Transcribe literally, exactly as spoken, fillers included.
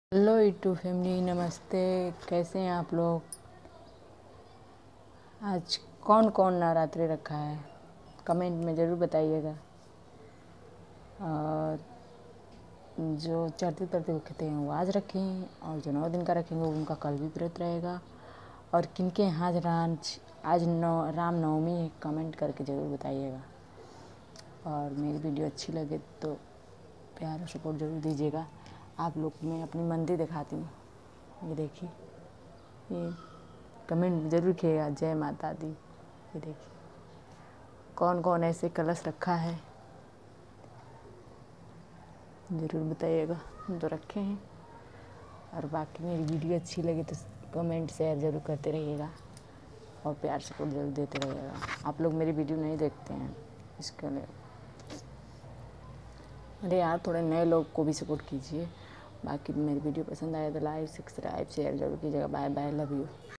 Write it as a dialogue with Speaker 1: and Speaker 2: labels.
Speaker 1: Hello YouTube family, नमस्ते। कैसे हैं आप लोग? आज कौन कौन नवरात्रि रखा है कमेंट में ज़रूर बताइएगा। और जो चढ़ते उतरते रखते हैं वो आज रखें, और जो नौ दिन का रखेंगे उनका कल भी व्रत रहेगा। और किनके यहाँ आज राज आज नौ राम नवमी है, कमेंट करके ज़रूर बताइएगा। और मेरी वीडियो अच्छी लगे तो प्यार और सपोर्ट ज़रूर दीजिएगा। आप लोग मैं अपनी मंदिर दिखाती हूँ, ये देखिए, ये कमेंट ज़रूर किएगा जय माता दी। ये देखिए कौन कौन ऐसे कलश रखा है ज़रूर बताइएगा। हम तो रखे हैं। और बाकी मेरी वीडियो अच्छी लगे तो कमेंट शेयर ज़रूर करते रहिएगा और प्यार सपोर्ट ज़रूर देते रहिएगा। आप लोग मेरी वीडियो नहीं देखते हैं इसके लिए, अरे यार थोड़े नए लोग को भी सपोर्ट कीजिए। बाकी मेरी वीडियो पसंद आए तो लाइक सब्सक्राइब शेयर ज़रूर कीजिएगा। Bye bye, love you.